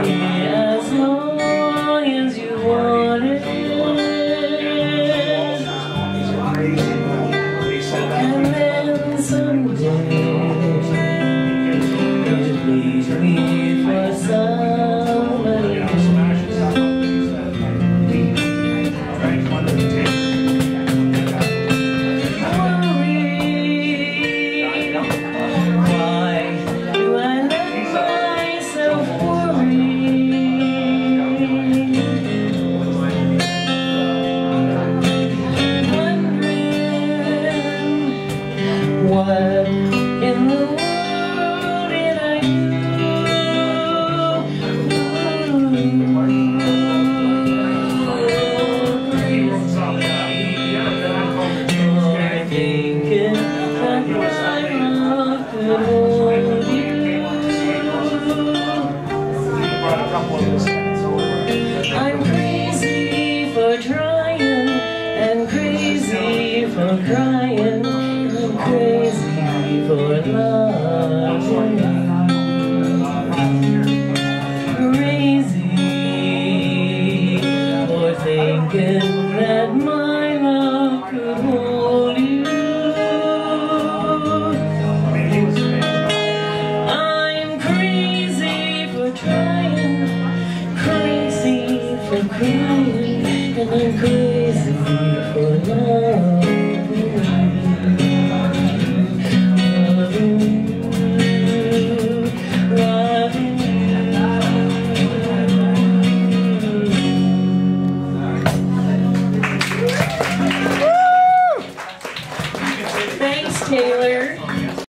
as long as you want it. And then someday you'll leave me for somebody else. What in the world did I do? Thinking that my love could hold you. I'm crazy for trying and crazy for crying. I'm crazy for love, crazy for thinking that my love could hold you. I'm crazy for trying, crazy for crying, and I'm crazy